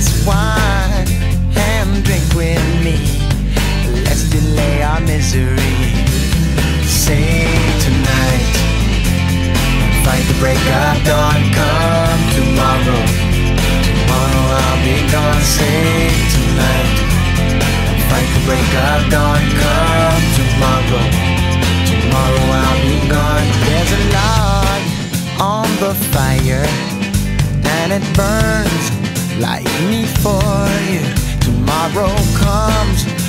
glass of wine and drink with me. Let's delay our misery. Say tonight, fight the break of dawn. Come tomorrow, tomorrow I'll be gone. Say tonight, fight the break of dawn. Come tomorrow, tomorrow I'll be gone. There's a log on the fire and it burns like me for you. Tomorrow comes